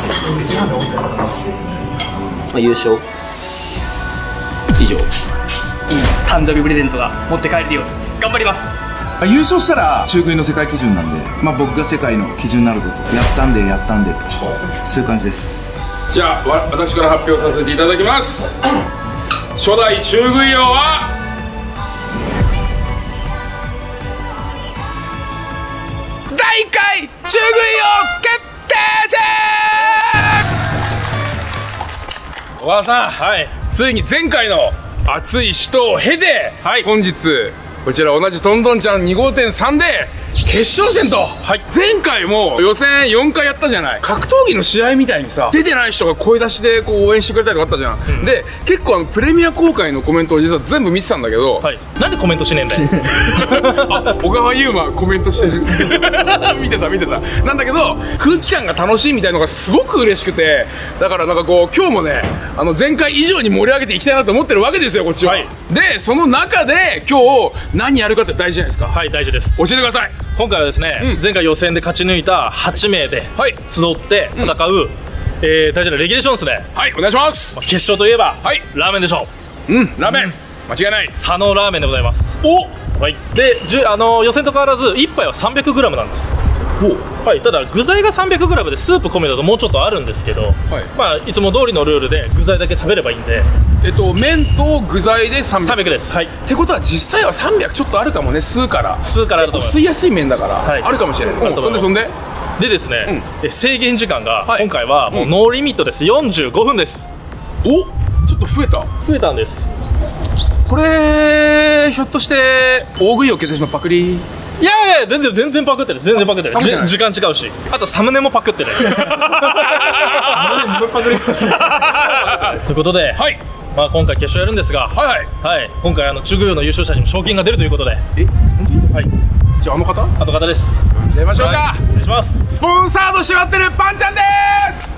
優勝以上。 いい誕生日プレゼントが持って帰れるように頑張ります。 優勝したら中食いの世界基準なんで、僕が世界の基準になるぞと、やったんでやったんで、そういう感じです。 じゃあ私から発表させていただきます。初代中食い王は第1回中食い王決定戦。小川さん、ついに前回の熱い死闘を経て、本日こちら同じトントンちゃん2号店3で決勝戦と、前回も予選4回やったじゃない。格闘技の試合みたいにさ、出てない人が声出しでこう応援してくれたりとかあったじゃん、で結構プレミア公開のコメントを実は全部見てたんだけど、 なんでコメントしねえんだよ小川優馬コメントしてる見てたなんだけど、空気感が楽しいみたいのがすごく嬉しくて、だからなんかこう今日もね、前回以上に盛り上げていきたいなと思ってるわけですよ、こっちは。でその中で今日何やるかって大事じゃないですか。 大事です。 教えてください。 今回はですね、前回予選で勝ち抜いた8名で集って戦う、大事なレギュレーションですね。 お願いします。 決勝といえば、ラーメンでしょう。 ラーメン間違いない。 佐野ラーメンでございます。で予選と変わらず1杯は 300g なんです。ただ具材が 300g でスープ込めだともうちょっとあるんですけど、いつも通りのルールで具材だけ食べればいいんで、 麺と具材で300 です。 ってことは実際は300ちょっとあるかもね。吸うからあると思います。吸いやすい麺だからあるかもしれない。そんでですね、制限時間が今回はもうノーリミットです。45分です。 ちょっと増えたんです。 これひょっとして大食いを決定しのパクリ？ いや全然パクってる。時間違うし、あとサムネもパクってる。ということで、今回決勝やるんですが、今回中食いの優勝者にも賞金が出るということで。 じゃああの方です。 出ましょうか。 お願いします。 スポンサードしてもらってるパンちゃんです。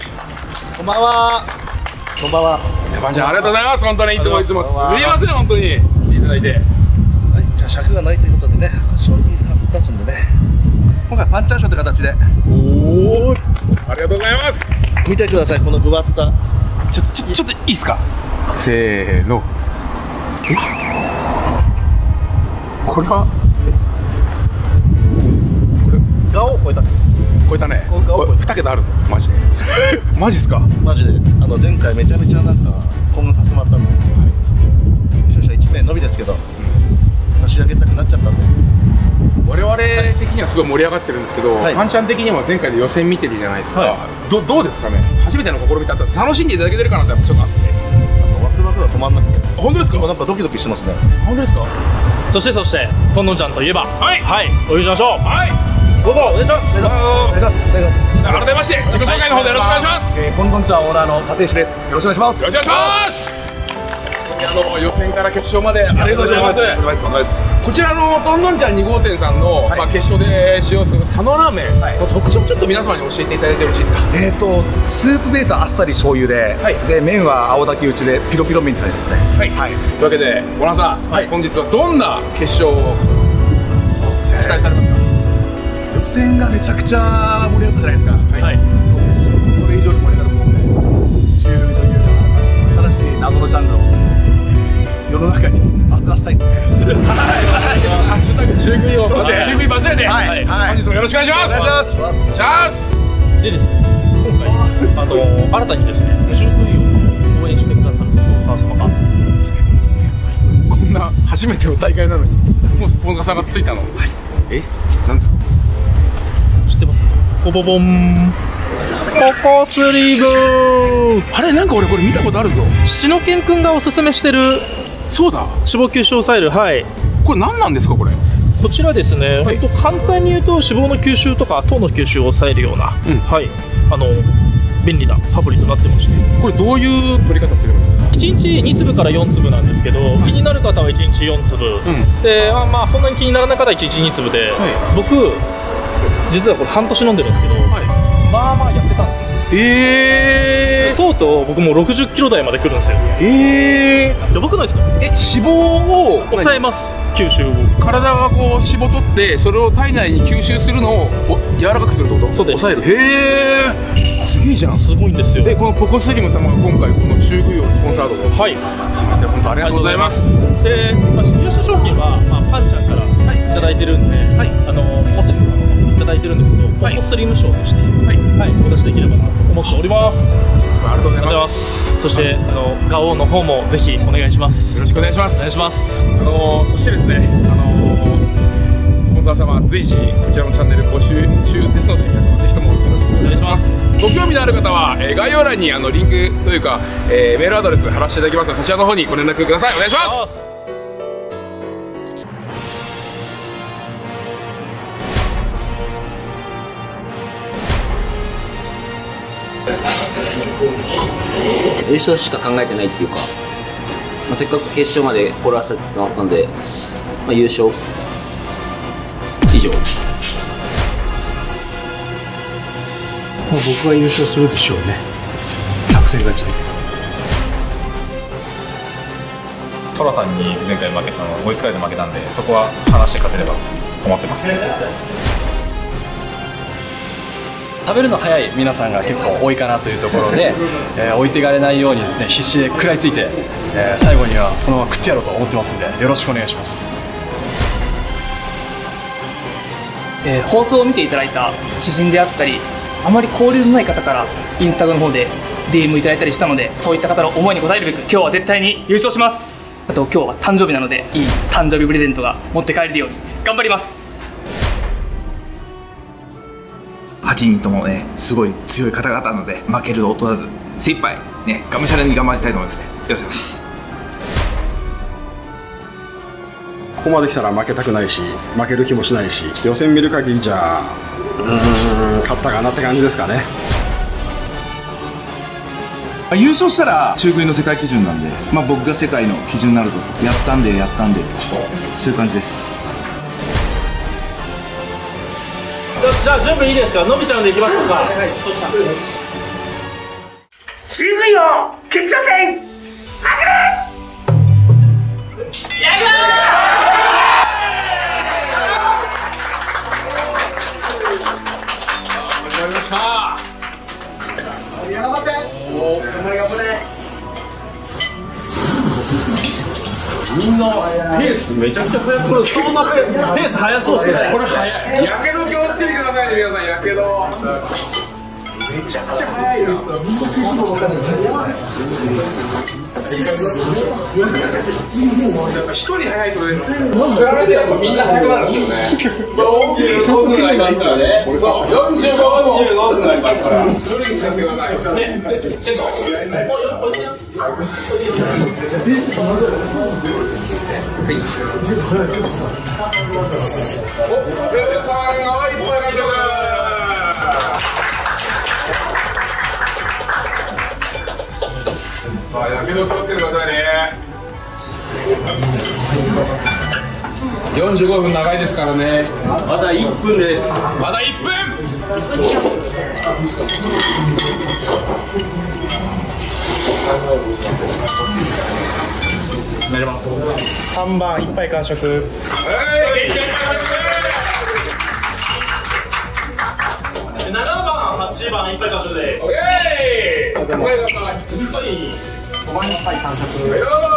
こんばんは。 パンちゃんありがとうございます。本当にいつもすみません、本当に来ていただいて。 じゃあ尺がないということでね、賞金2つんでね、今回パンちゃん賞って形で。 ありがとうございます。 見てください、この分厚さ。 ちょっといいですか。せーの。これはガを超えたね。 2桁あるぞ、マジで。マジっすか。 マジで前回めちゃめちゃなんか興奮させてもらったんで、優勝者1名のみですけど、差し上げたくなっちゃったんで。 我々的にはすごい盛り上がってるんですけど、パンちゃん的には前回で予選見てるじゃないですか。どうですかね。初めての試みだったら楽しんでいただけてるかなってちょっとあって、 ワクワクが止まんなくて。 本当ですか。 なんかドキドキしてますね。 本当ですか。 そしてトントンちゃんといえば、お呼びしましょう。どうぞお願いします。 改めまして自己紹介の方でよろしくお願いします。 トントンちゃんオーナーの立石です。よろしくお願いします。 よろしくお願いします。予選から決勝までありがとうございます。こちらのトントンちゃん2号店さんの決勝で使用する佐野ラーメンの特徴をちょっと皆様に教えていただいてよろしいですか。 スープベースはあっさり醤油で、麺は青竹打ちでピロピロ麺って感じですね。というわけで小野さん、本日はどんな決勝を期待されますか。 予選がめちゃくちゃ盛り上がったじゃないですか。それ以上に盛り上がるもんで、中食いという新しい謎のジャンルを世の中にバズらしたいですね。 ハッシュタグ中食いを中食いバズれで、本日もよろしくお願いします。 でですね、今回新たにですね、中食いを応援してくださるスポンサー様がこんな初めての大会なのにもうスポンサーさんがついたの。なんですか。 知ってます？ポポポンポコスリーブ。 あれ、なんか俺これ見たことあるぞ。 しのけんくんがおすすめしてる、 そうだ、 脂肪吸収を抑える。 これ何なんですか。これこちらですね、簡単に言うと脂肪の吸収とか糖の吸収を抑えるような、便利なサプリとなってまして、 これどういう取り方すればいいですか。 1日2粒から4粒なんですけど、気になる方は1日4粒、でそんなに気にならない方は1日2粒で、僕実はこれ半年飲んでるんですけど、まあまあ痩せたんですよ。 とうとう僕も60キロ台まで来るんですよ。やばくないですか？ 脂肪を抑えます、吸収を。 体がこう脂肪取ってそれを体内に吸収するのを柔らかくするってこと？ そうです。 抑える。すげえじゃん。 すごいんですよ。 でこのポコスリム様が今回この中食いをスポンサードを。はい、すいません、本当ありがとうございます。 で、優勝賞金は、パンちゃんからいただいてるんで、ポコスリムさんもいただいてるんですけど、ポコスリム賞としてお出しできればなと思っております。 ありがとうございます。 そしてガオーの方もぜひお願いします。 よろしくお願いします。 お願いします。 そしてですね、スポンサー様随時こちらのチャンネル募集中ですので、皆様ぜひともよろしくお願いします。ご興味のある方は、概要欄にリンクというか、メールアドレス貼らせていただきますので、そちらの方にご連絡ください。お願いします。 優勝しか考えてないっていうか、せっかく決勝まで来らせてもらったんで、優勝以上。 僕は優勝するでしょうね。作戦勝ちで。 トラさんに前回負けたの追いつかれて負けたんで、そこは話して勝てればと思ってます。 食べるの早い皆さんが結構多いかなというところで、置いていかれないようにですね、必死で食らいついて、最後にはそのまま食ってやろうと思ってますんで、よろしくお願いします。 放送を見ていただいた知人であったり、あまり交流のない方からインスタグラムの方で DM いただいたりしたので、そういった方の思いに応えるべく今日は絶対に優勝します。あと今日は誕生日なので、いい誕生日プレゼントが持って帰れるように頑張ります。 8人ともね、すごい強い方々なので、負けるを劣らず精一杯ね、がむしゃらに頑張りたいと思いますね。よろしくお願いします。 ここまで来たら負けたくないし、負ける気もしないし、予選見る限りじゃ勝ったかなって感じですかね。 優勝したら中食いの世界基準なんで、僕が世界の基準になるぞと、やったんでそういう感じです。 じゃあ準備いいですか？のびちゃんでいきましょうか。 中食いの決勝戦始め！やりま始まりました。 頑張って。頑張れ。 みんなペースめちゃくちゃ速く、これそんなペース速そうですね。 これ速い。やけど気をつけてくださいね、皆さん。やけどめちゃくちゃ速いな。やっぱ一人速いとね、比べてやっぱみんな速くなるんですよね。45分ありますからね。そう、45分ありますから。どれに使ってください。やけど気をつけてくださいね。45分長いですからね。 まだ1分です。 まだ1分。 3番1杯完食。 7番、8番、1杯完食です。 オッケー。頑張りました。5番1杯完食。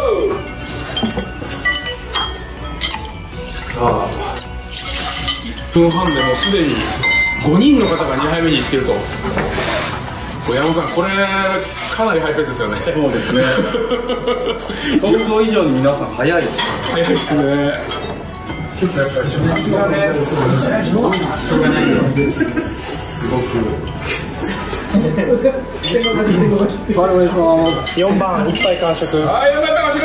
さあ、1分半でもうすでに5人の方が2杯目に行ってると。山本さん、これかなりハイペースですよね。そうですね。 想像以上に皆さん早い。 早いですね。ちょっとやっぱり初日がね、しょうがないよ。すごく。 4番1杯完食。 はい、4杯完食。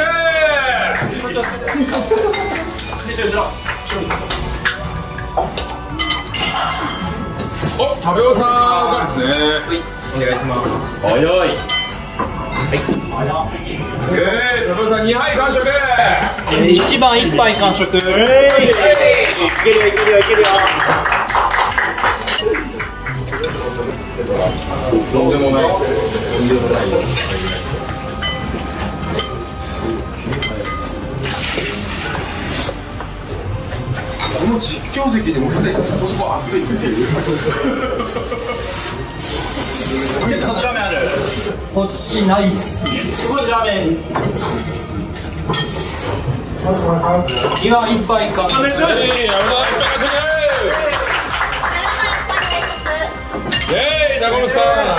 お、食べおさんがですね。 お願いします。 早い。食べおさん2杯完食。 1番1杯完食。いけるよいけるよいけるよ。 とんでもない。 この実況席でもすでにそこそこ熱いっていう。 こっちラーメンある。こっちないっす。すごいラーメン。今一杯か。めっちゃいい。 イェーイ、中野さん。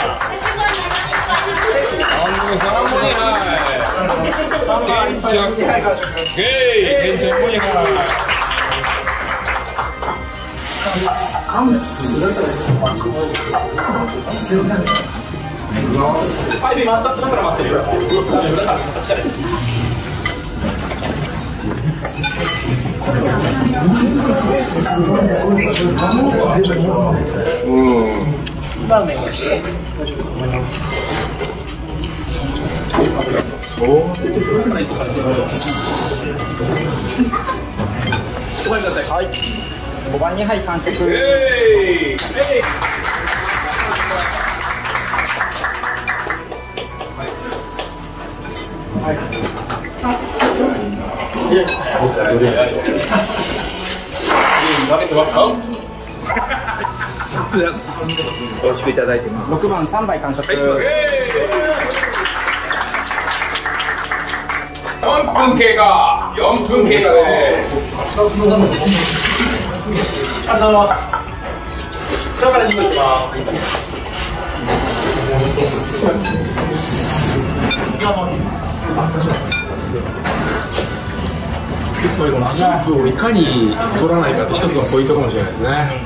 ラーメンがはい、5番にはい完食。美味しくいただいてます。6番3杯完食。 4分経過。4分経過です。 ありがとうございます。だから2個いきますスープをいかに取らないかって一つのポイントかもしれないですね。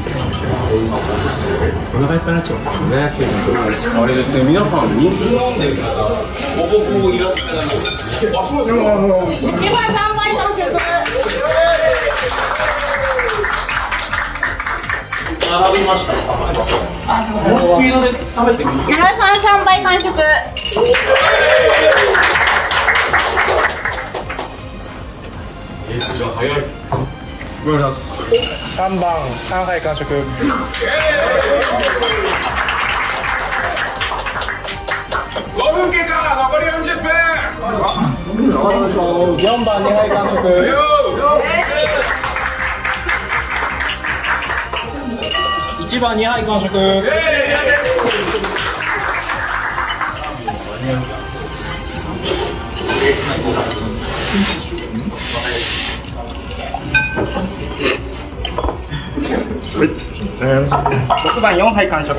お腹いっぱいになっちゃいますよね、水分取らないと。 あれですね、皆さん水飲んでる方ほぼほぼいらっしゃらないですね。 あ、そうですか。 1番3倍完食。 並びました。あ、すみません。スピードで食べてみます。 7番3倍完食。 早い。 3番3杯完食。 5分経過。残り40分。 4番2杯完食。1番2杯完食。6番4杯完食。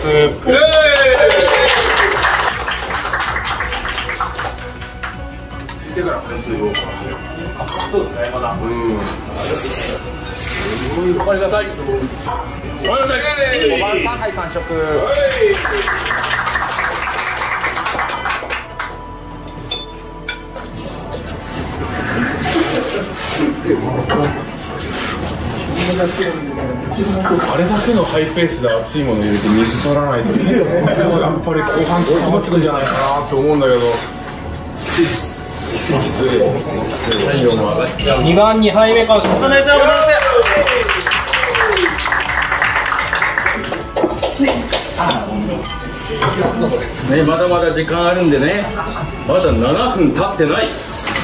そうですね、まだ。 おかえりなさい。 5番3杯完食。 あれだけのハイペースで熱いもの入れて水取らないとやっぱり後半詰まってくるんじゃないかなと思うんだけど。きつい。 2番2杯目完食。 ね、まだまだ時間あるんでね、まだ7分経ってない。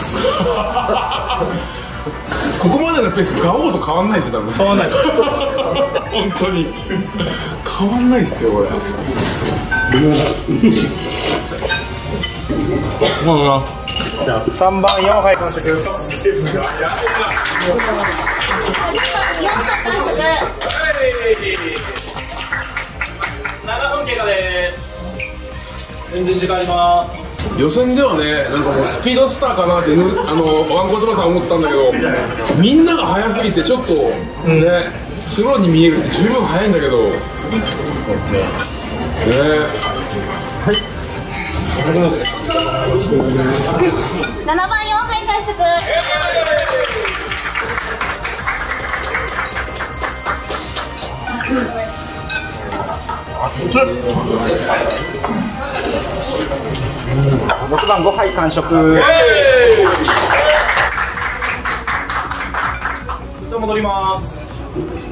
ここまでのペースガオーと変わんないですよ、多分。 変わんないです。 本当に変わんないですよ、これ。 3番4杯完食。 4杯完食。 7分経過です。全然時間あります。 予選ではね、なんかもうスピードスターかなってワンコ翼さん思ったんだけど、みんなが速すぎてちょっとね、スローに見えるって十分速いんだけど。そうですね。はい。 7番4杯完食。 6番5杯完食。一応戻ります。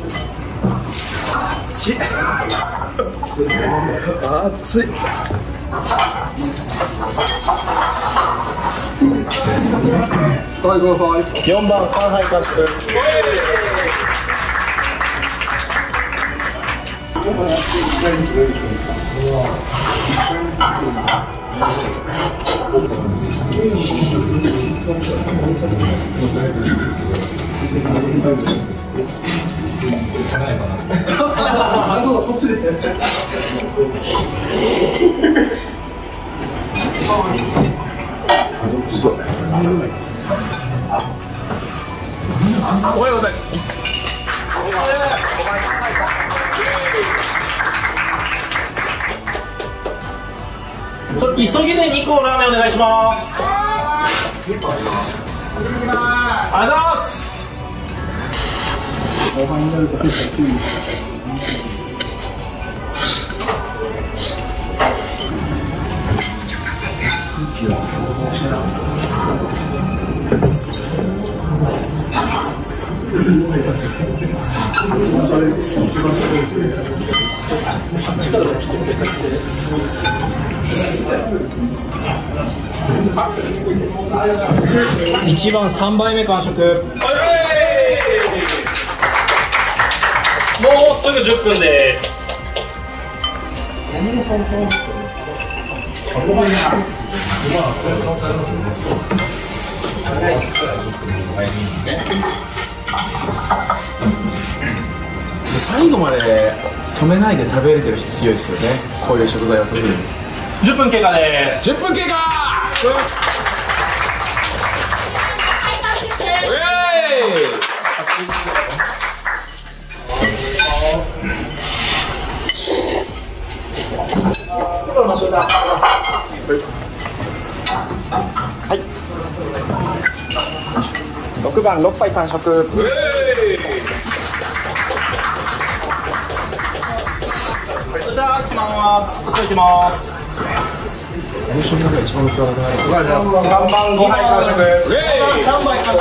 熱い。 4番3杯完食。 そっちで。 おはようございます。 ちょっと急ぎで2個ラーメンお願いします。ありがとうございます。 後半になると結構急に。 1番3杯目完食。 もうすぐ10分です。 最後まで止めないで食べれてる人強いですよね。こういう食材を取る。 10分経過です。 10分経過。 6番6杯完食。 じゃあ行きます。こっち行きます。 練習の中で一番器がない。 3番5杯完食。 3杯完食。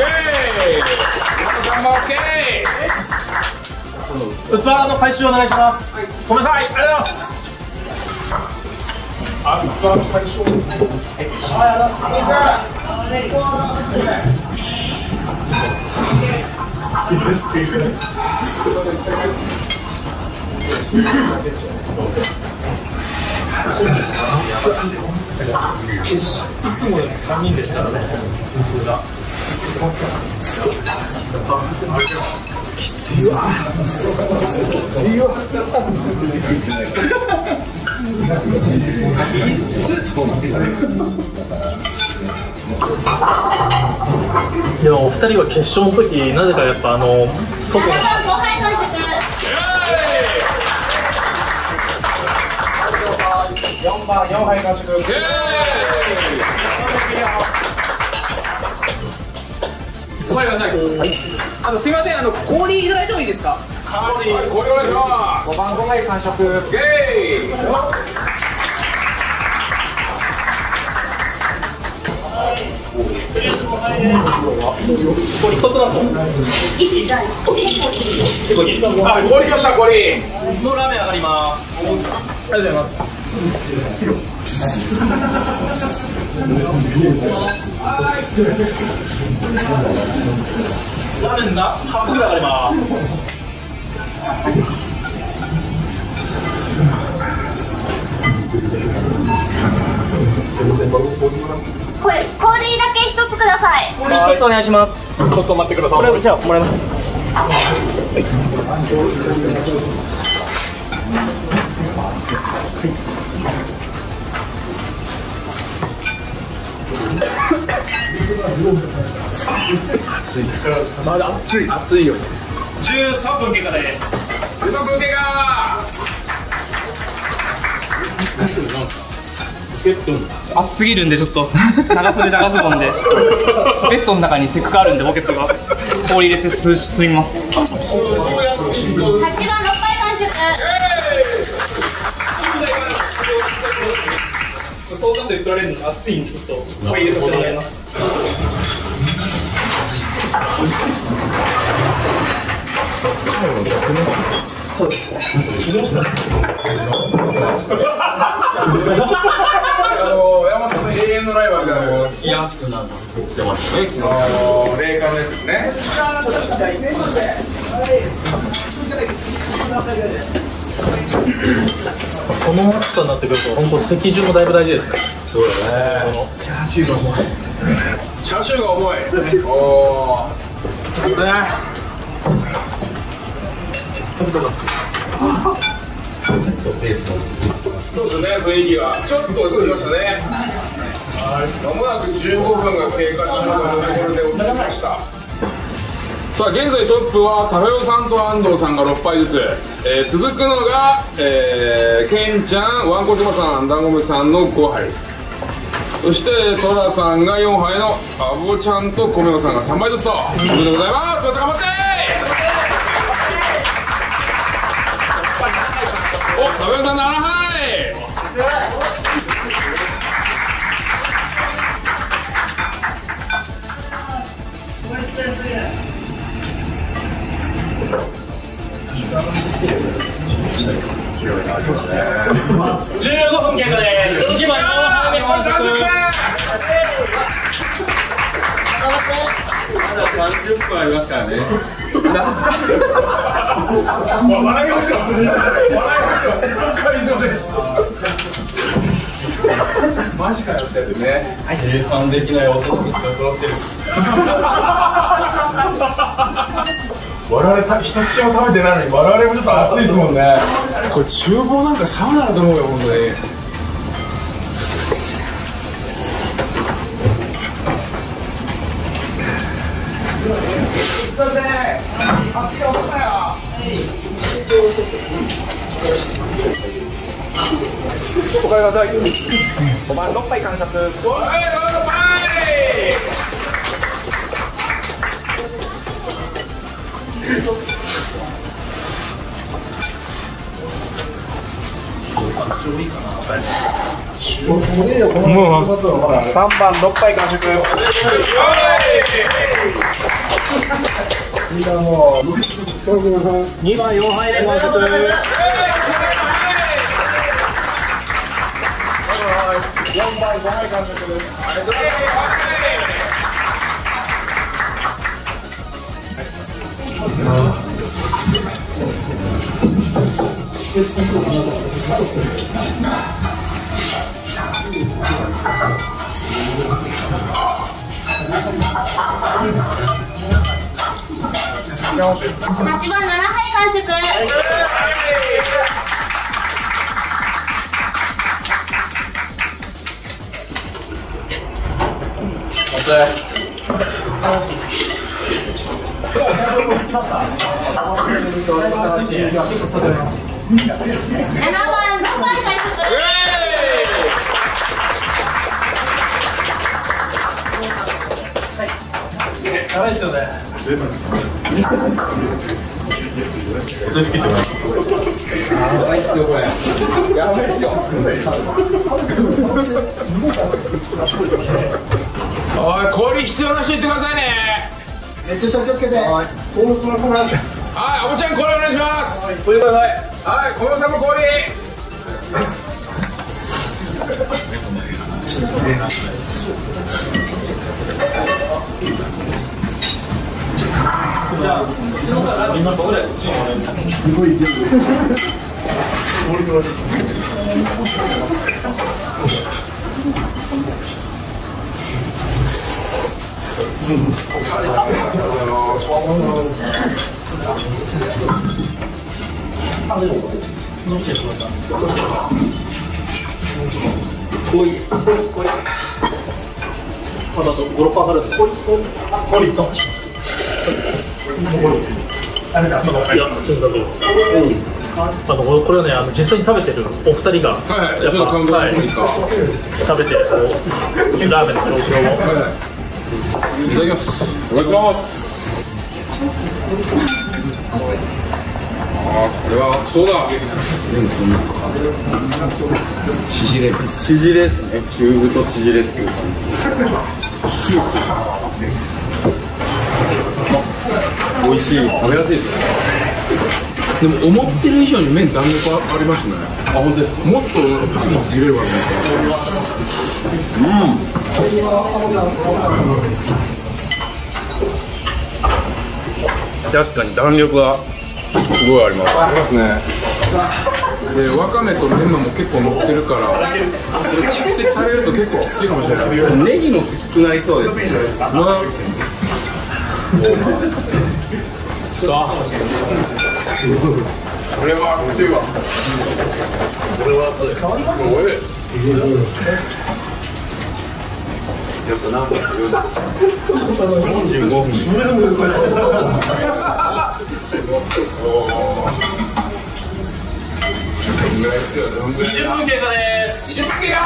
器の回収お願いします。ごめんなさい。ありがとうございます。いつもより3人でしたらね、普通が。きついわ。きついわ。でもお二人は決勝の時なぜかやっぱ外の 4番4杯完食。 お待ちください。 すみません、氷いただいてもいいですか。 氷お願いします。 5番5杯完食。 氷外だとあ、氷きました。氷のラーメン上がります。ありがとうございます。ラーメンが半分ぐらい上がります。 これ氷だけ1つください。 氷1つお願いします。ちょっと待ってください。これじゃあもらいます。 まだ熱いよ。 13分経過です。 13分経過。 暑すぎるんでちょっと長袖長ズボンでちょっとベストの中にセックがあるんでポケットが氷入れて進みます。 8番6杯完食。 相談で売られるのが暑いんでちょっと入れさせてもらいます。そうです。 山さんの永遠のライバルがもう冷やすくなるってましたね。霊感のやつですね。 この暑さになってくると本当席順もだいぶ大事ですから。 そうだね。チャーシューが重い。チャーシューが重い。おお。そうですね、雰囲気はちょっと落ちてきましたね。まもなく15分が経過中のところで落ちてきました。さあ現在トップはタフヨさんと安藤さんが6杯ずつ、続くのが、ケンちゃん、ワンコ島さん、ダンゴムさんの5杯、そしてトラさんが4杯のアボちゃんとコメオさんが3杯ずつということでございます。また頑張ってお、タフヨさん7杯。 15分経過です。1枚4杯目完食。まだ30分ありますからね。 笑いますよ。マジかよってやつね。 計算できない音が揃ってる。 我々一口も食べてないのに我々もちょっと暑いですもんね。 これ厨房なんかサウナだと思うよ本当に。 おかえりなさい。5番6杯完食。3番6杯完食。みんなもう 2番4杯で完食。 4番5杯完食。 8番7杯完食。7番6杯完食。 やばいですよね。 おい、氷必要な人言ってくださいね。 熱中症気をつけて。はい、 アボちゃん氷お願いします。 これください。 はい、小室さんも氷。 じゃあ、うちの方みんなどれ？ すごい勢いで。 まだ5、6上がるんで。これはね、実際に食べてるお二人がやっぱ食べてるラーメンの状況をいただきます。いただきます。ああ、これはそうだ。縮れですね。中太縮れっていう感じ。美味しい、食べやすいですね。 でも思ってる以上に麺弾力ありますね。あ、本当ですか。もっとパスパス入れるわけですか。確かに弾力がすごいあります。ありますね。で、わかめとメンマも結構乗ってるから蓄積されると結構きついかもしれない。ネギもきつくなりそうですね。これはきついわ。これは熱い。おいしい。やっぱなんか45分。 20分経過です。 20分経過。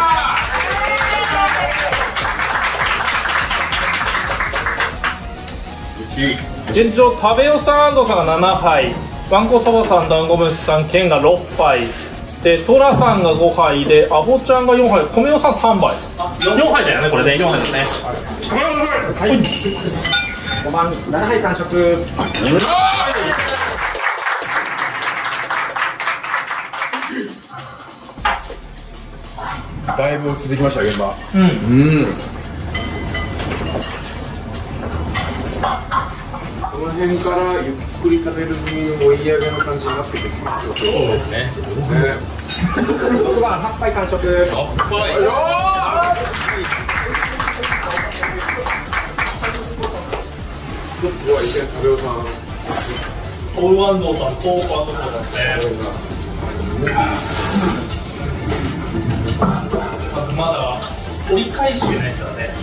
現状食べよさんとかが7杯、わんこそばさん、だんごむしさん、ケンが6杯で、トラさんが5杯で、アホちゃんが4杯、米よさん3杯。4杯だよね、これね。4杯ですね。はい、5番7杯完食。 だいぶ落ち着いてきました現場。この辺からゆっくり食べる分の追い上げの感じになってくる。そうですね。 6番8杯完食。8杯。 ここは一見食べようさん。 オールワンゾーさん、コーパーとそうですね。まだ折り返しじゃないですからね。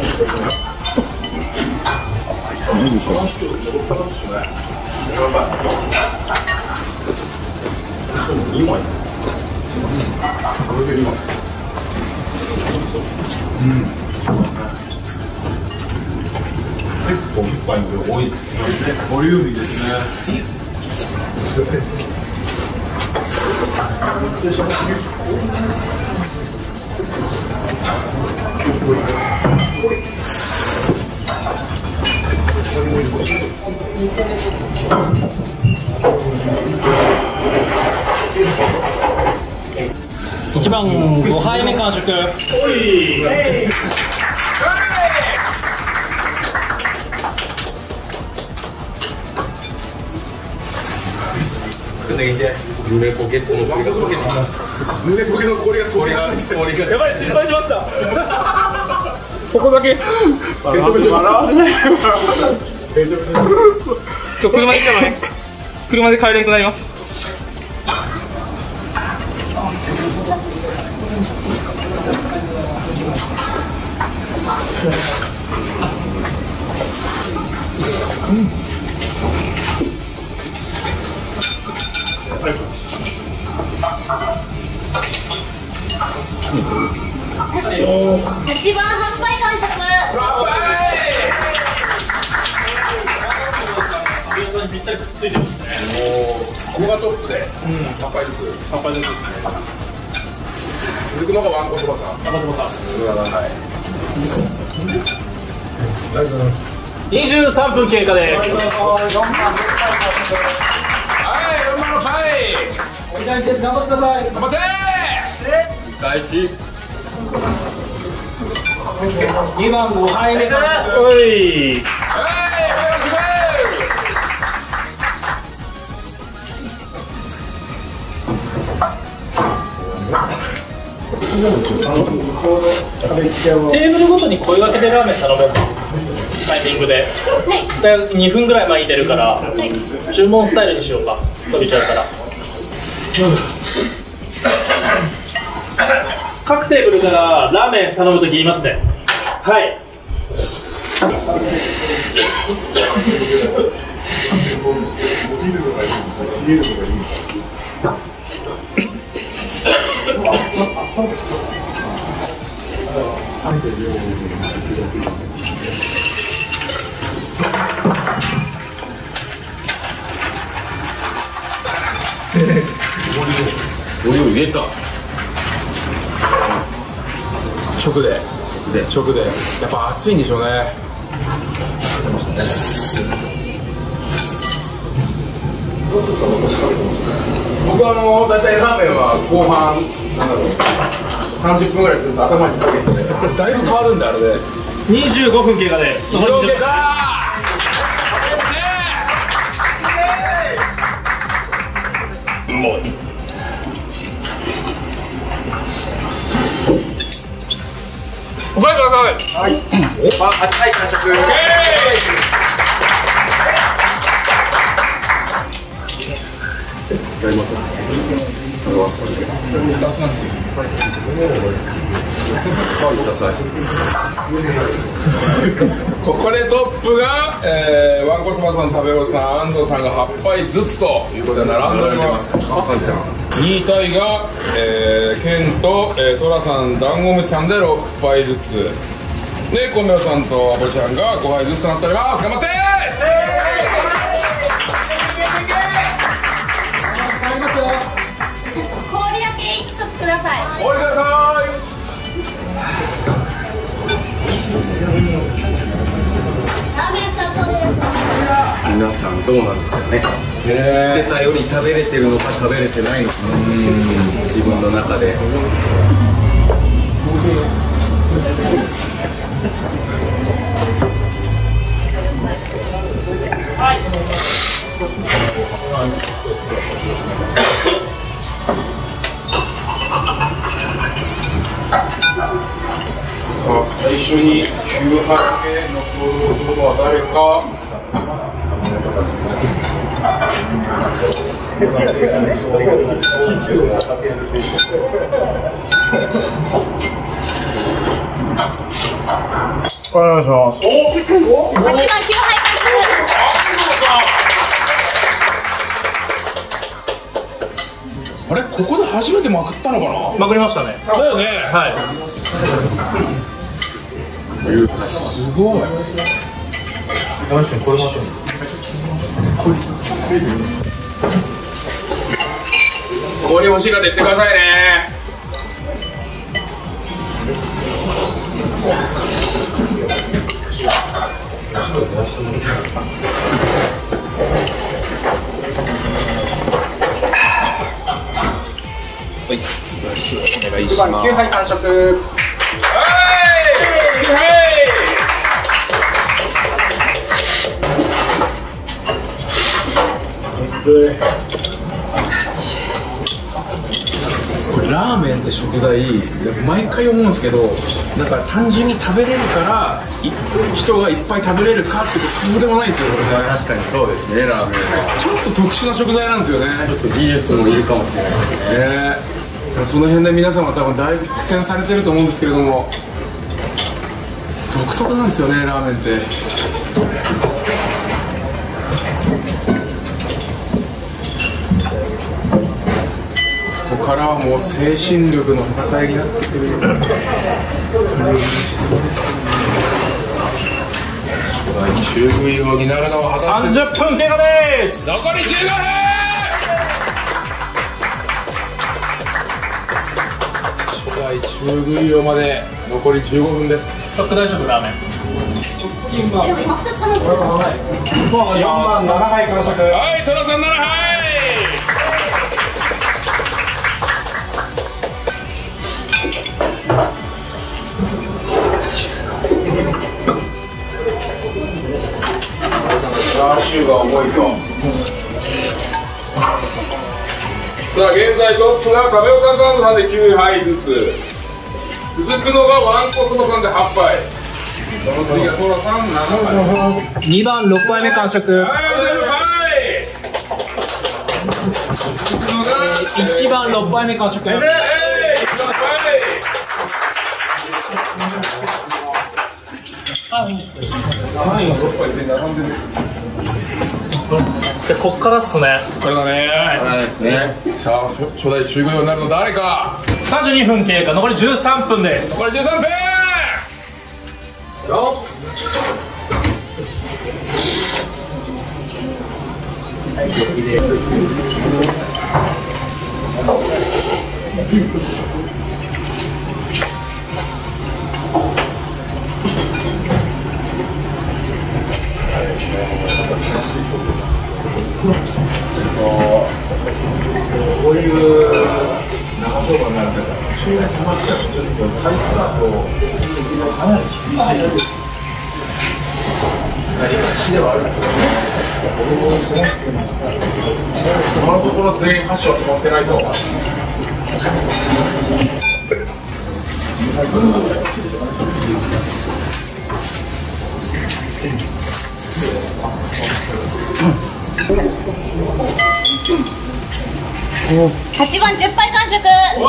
結構一杯の量多いですね。ボリューミーですね。 1番5杯目完食。おい。 ぬれポケットの氷が溶けます。ぬれポケの氷が溶けます。 やばい、失敗しました。ここだけ。今日車で来たのね。車で帰れなくなります。 8番8杯完食。 ぴったりくっついてますね。 ここがトップで8杯ずつ。8杯ずつですね。続くのがわんこそばさん。 わんこそばさん。 はい。 23分経過です。 はい、4番のはい。 折り返しです。頑張ってください。 頑張って。開始。 2番5杯目完食。おい。テーブルごとに声掛けでラーメン頼めばタイミングで、2分ぐらい前に出るから、注文スタイルにしようか。飛びちゃうから、各テーブルからラーメン頼むとき言いますね。はい。 お湯を入れた。食でやっぱ熱いんでしょうね。 僕は大体ラーメンは後半なんだろう30分ぐらいすると頭にかけてだいぶ変わるんであれで 25分経過です。 色気だーもうおかえりください。はい。8回完食。ここでトップが、わんこそばさん、食べおさん、安藤さんが8杯ずつということで並んでおります。2位タイが、ケンと、トラさん、ダンゴムシさんで6杯ずつで、コメオさんとアボちゃんが5杯ずつとなっております。頑張って氷だけ1つください。 おいください。 皆さんどうなんですかね。出たより食べれてるのか食べれてないのか、自分の中で。 さあ最初に9杯目残る男は誰か。 お願いします。 8番9杯あれここで初めてまくったのかな。 まくりましたね。 だよね。 はい。 すごい。 確かにこれましょう。 氷欲しい方言ってくださいね。 はい、よし、お願いします。 9杯完食。 これラーメンって食材毎回思うんですけど、なんか単純に食べれるから人がいっぱい食べれるかってそうでもないですよこれね。 確かにそうですね。ラーメンちょっと特殊な食材なんですよね。 ちょっと技術もいるかもしれないですね。 その辺で皆様多分だいぶ苦戦されてると思うんですけれども、独特なんですよねラーメンって。ここからはもう精神力の戦いになってくる感じがしそうですけどね。初代中食用になるのは果たして 30分経過です。 残り15分。初代中食用まで残り15分です。 特大食ラーメン。 でも今2つ頼んでください。 4番7杯完食。 はい、トラさん7杯。チャーシューが重いと。さあ現在トップが亀岡さんとさんで9杯ずつ、続くのがわんこそばさんで8杯、その次がトラさん7杯、 2番6杯目完食。 はい続くのが 1番6杯目完食。でこっからっすね。 これだね。 ですね。 さあ初代中食用になるの誰か。 32分経過、残り13分です。 残り13分よっ。 再スタートかなり厳しい。ではあるんですよね。 今のところ全員箸は止まってないと。 8番10杯完食。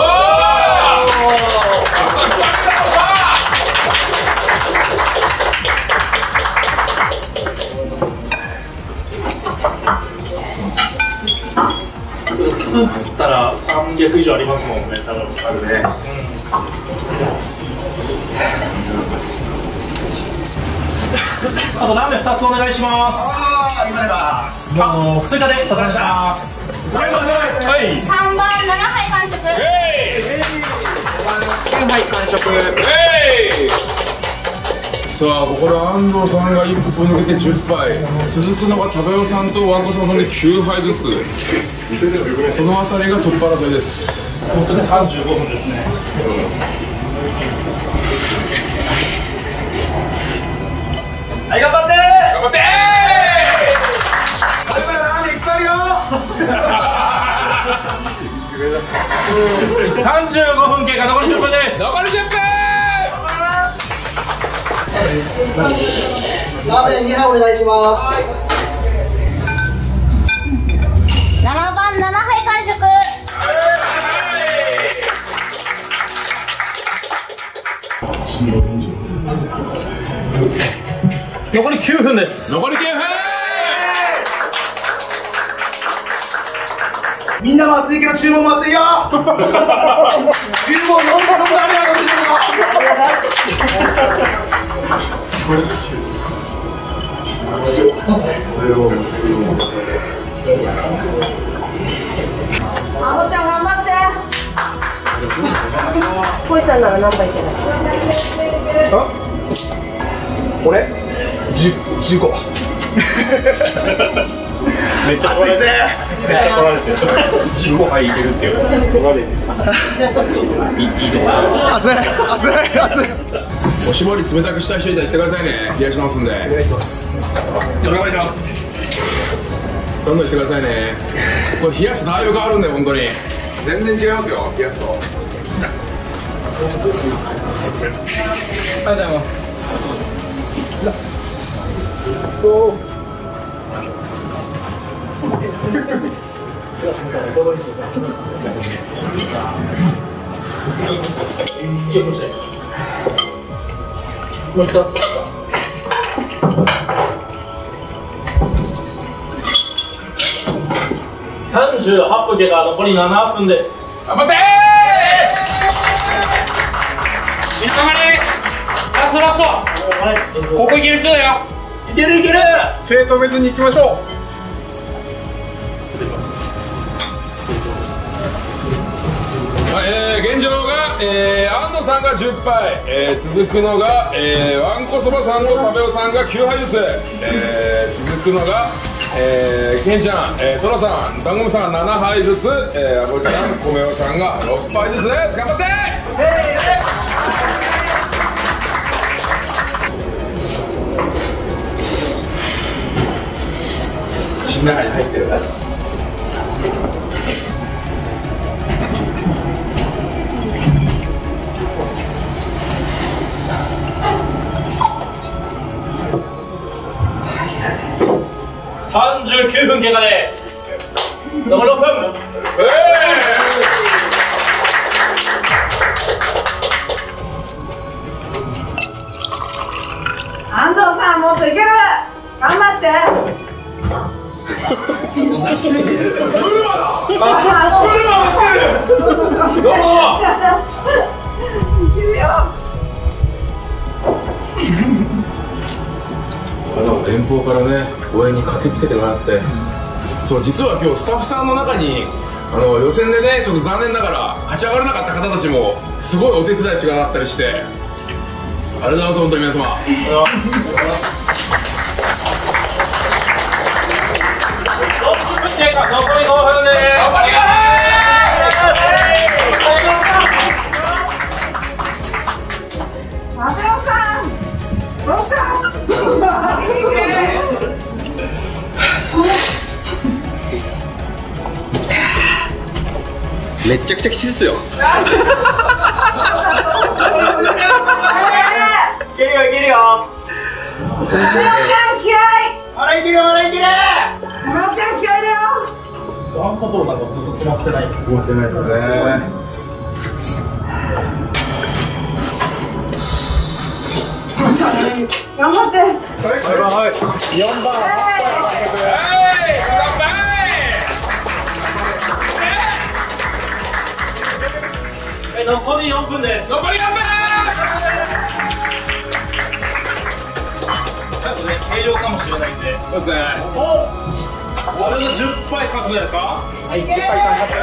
スープ吸ったら300以上ありますもんね、多分。あるね。あとラーメン2つお願いします。追加でお願いします。はい。 3番7杯完食。 9杯完食。さあ、ここで安藤さんが一歩抜けて10杯、続くのが高代さんとわんこそばさんで9杯ずつ。この辺りがトップ争いです。 もうすぐ35分ですね。はい、頑張って頑張ってラーメンいっぱいよ。 35分経過、残り10分です。 残り10分。 ラーメン2杯お願いします。 7番7杯完食。 残り9分です。 残り9分。 みんなも熱いけど注文も熱いよ。注文ノンストップありがとう。 あほちゃん頑張って。こいさんなら何杯いけない？ これ15。 めっちゃ熱いぜ。 めっちゃ取られてる。15杯いけるっていう取られてる。いいとこ。 熱い。 おしぼり冷たくしたい人いたら言ってくださいね。冷やし直すんで。お願いします。どんどん言ってくださいね。これ冷やす対応があるんで本当に。全然違いますよ。冷やすと。 ありがとうございます。もう一つ。38分経過、残り7分です。 頑張ってみんな頑張れ。ラスト。ここいける人だよ。 いける。手止めずに行きましょう。 現状が、安藤さんが10杯、続くのが、わんこそばさんと食べおさんが9杯ずつ、続くのが、けんちゃん、トラさん、だんごむさん7杯ずつ、あぼちゃん、こめおさんが6杯ずつです。頑張って。口の中に入ってる。 39分経過です。残り6分。 安藤さんもっといける。頑張って。 遠方からね応援に駆けつけてもらって、そう実は今日スタッフさんの中に予選でねちょっと残念ながら勝ち上がらなかった方たちもすごいお手伝いしてくださったりして、ありがとうございます。本当に皆様残り5分です。 頑張りがめちゃくちゃきついっすよ。 いけるよいけるよ。むろちゃん気合い。 あらいけるあらいける。 むろちゃん気合いだよ。 ワンコソーなんかずっと決まってないです。 決まってないですね。 頑張って。 はい。4番。残り4分です。 残り4分。 最後ね、軽量かもしれないんで。 そうですね。 これの10杯獲得ですか？はい、10杯獲得。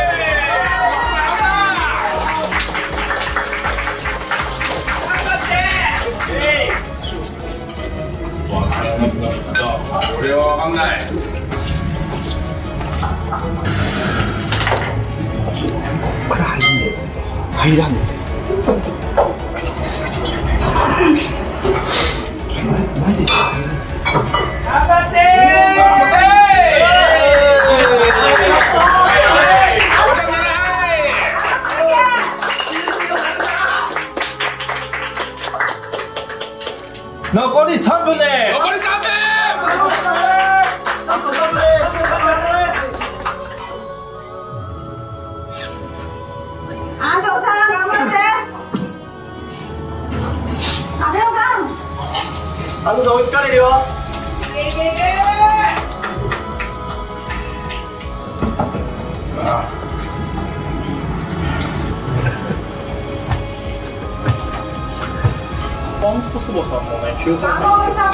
これはわかんない。 ここから入んで入らんでマジで頑張って。 残り3分です。 残り3分。 安藤さん頑張って。安藤さん。 安藤さん追いつかれるよ。ワンコスボさんもね、9分。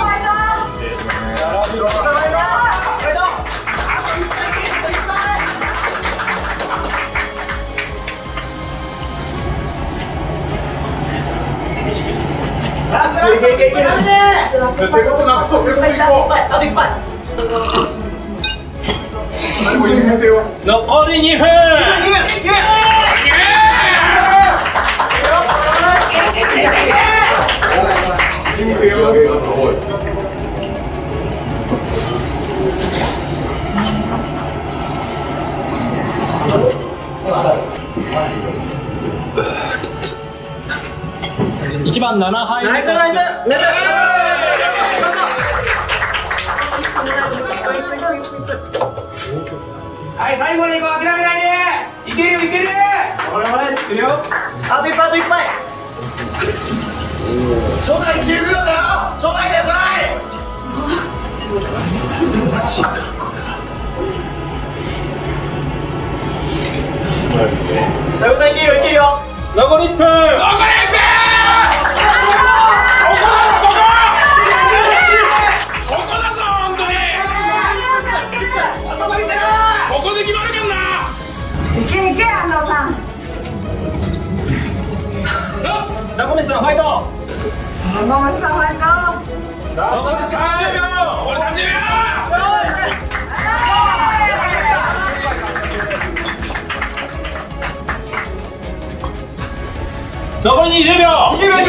残り2分。1番7杯目。ナイスナイス。はい、最後に行こう。諦めないで。いけるよいける。ほらほらいけるよ。あと1杯あと1杯。初代10秒だよ。初代で初代。最後さんいけるよいけるよ。残り1分。残り1分。中西さんファイト。 中西さんファイト。 残り30秒。残り30秒。残り20秒。20秒。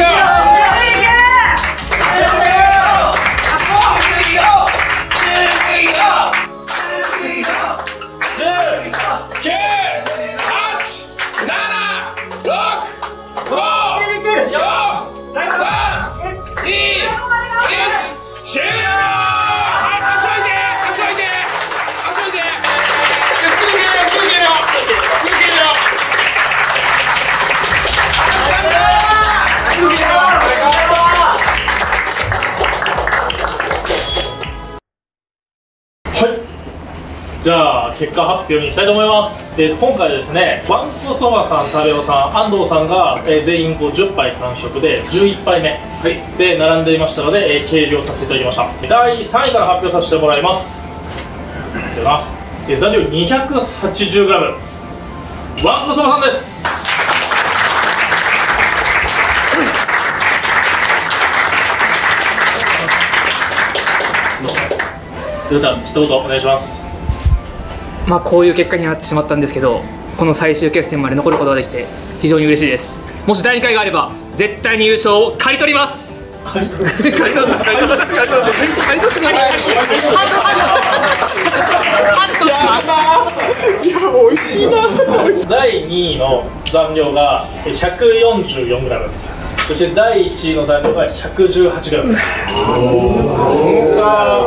じゃあ結果発表にいきたいと思います。今回ですね、ワンコそばさん、タレオさん、安藤さんが全員10杯完食で11杯目で並んでいましたので、計量させていただきました。第3位から発表させてもらいます。では残量 280g ワンコそばさんです。どうぞ一言お願いします。 まあこういう結果になってしまったんですけど、この最終決戦まで残ることができて非常に嬉しいです。もし第2回があれば絶対に優勝を刈り取ります。刈り取る刈り取る刈り取る刈り取る刈り取るハンドします。 美味しいな。 第2位の残量が 144g、そして第1位の残量が 118g。 その差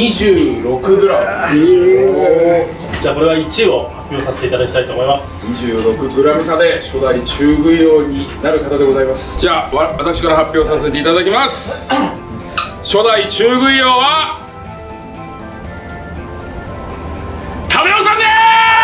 26g。 じゃあこれは1位を発表させていただきたいと思います。 26g 差で初代中食い王になる方でございます。じゃあ私から発表させていただきます。初代中食い王は食べおさんです。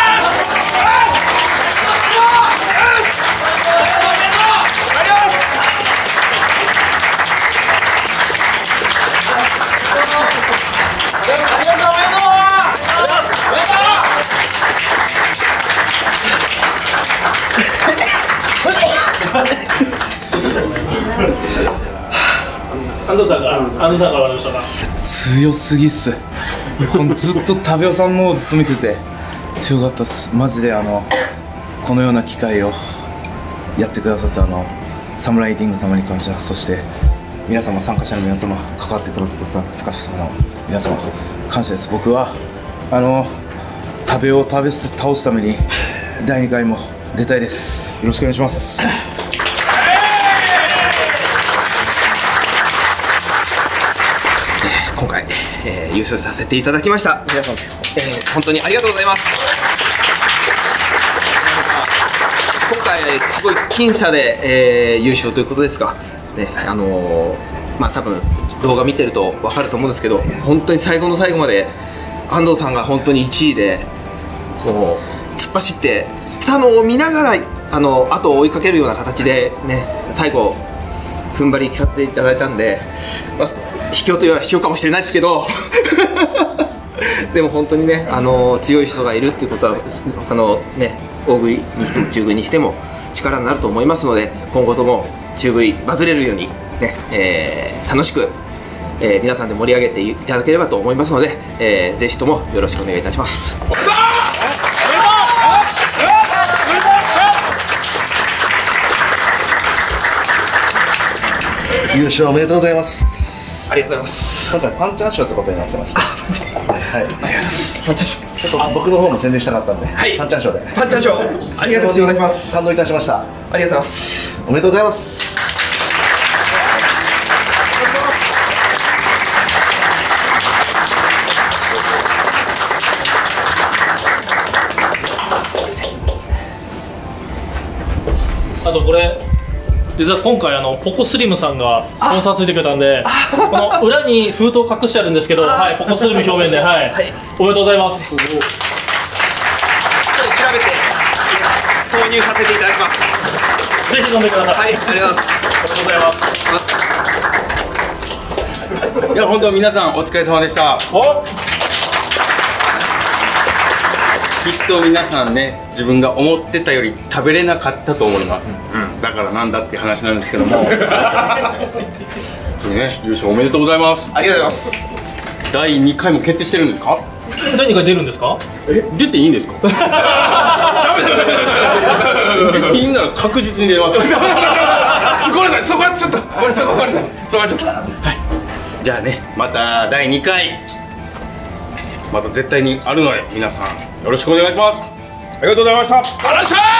安藤さんから終わりましたか。 強すぎっす。ずっと食べおさんのをずっと見てて強かったっす。マジでこのような機会をやってくださったサムライティング様に感謝、そして皆様、参加者の皆様、関わってくださったスカッシュさんの皆様感謝です。僕は食べを倒すために第2回も出たいです。よろしくお願いします。 今回、優勝させていただきました皆さん、本当にありがとうございます。今回すごい僅差で、優勝ということですが、ね、まあ多分動画見てると分かると思うんですけど、本当に最後の最後まで安藤さんが本当に1位でこう突っ走ってたのを見ながら後を追いかけるような形でね、最後踏ん張り聞かせていただいたんで、まあ、卑怯といえば卑怯かもしれないですけどでも本当にね、強い人がいるっていうことはね、大食いにしても中食いにしても力になると思いますので、今後とも中食いバズれるようにね、楽しく、皆さんで盛り上げていただければと思いますので、ぜひともよろしくお願いいたします。 優勝おめでとうございます。 ありがとうございます。 今回パンチャン賞ってことになってました。 パンチャン賞、はい、ありがとうございます。パンチャン賞、 ちょっと僕の方も宣伝したかったんで、はい、パンチャン賞で。 パンチャン賞、ありがとうございます。 感動いたしました。 ありがとうございます。 おめでとうございます。 あとこれ実は今回ポコスリムさんがスポンサーついてくれたんで、この裏に封筒隠してあるんですけど、はい、ポコスリム表面で、はい、はい、おめでとうございます。調べて購入させていただきます。 ぜひ飲んでください。 はい、ありがとうございます。 ありがとうございます。 いや、本当皆さんお疲れ様でした。きっと皆さんね、自分が思ってたより食べれなかったと思います、だからなんだって話なんですけどもね、優勝おめでとうございます。 ありがとうございます。 第2回も決定してるんですか？ 第2回出るんですか？ 出ていいんですか？ダメいいんなら確実に出ます。 ごめんなさい、そこはちょっと、俺そこごめんなさい、そこはちょっと、はい、 じゃあね、また第2回また絶対にあるので、皆さんよろしくお願いします。ありがとうございました。 あらっしゃい。